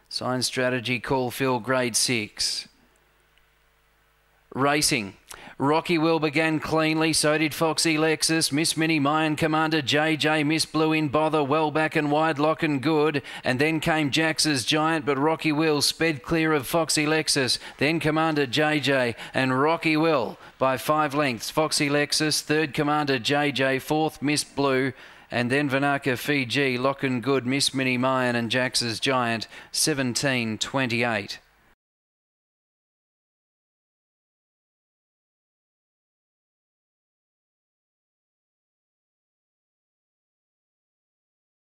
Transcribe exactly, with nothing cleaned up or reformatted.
Sign Strategy, Caulfield, grade six. Racing. Rocky Will began cleanly, so did Foxy Lexus. Miss Minnie, Mayan Commander, J J, Miss Blue in Bother, well back and wide, Lock and Good. And then came Jax's Giant, but Rocky Will sped clear of Foxy Lexus. Then Commander J J and Rocky Will by five lengths. Foxy Lexus, third Commander J J, fourth Miss Blue. And then Vinaka Fiji, Lock and Good, Miss Minnie, Mayan and Jax's Giant, seventeen twenty-eight.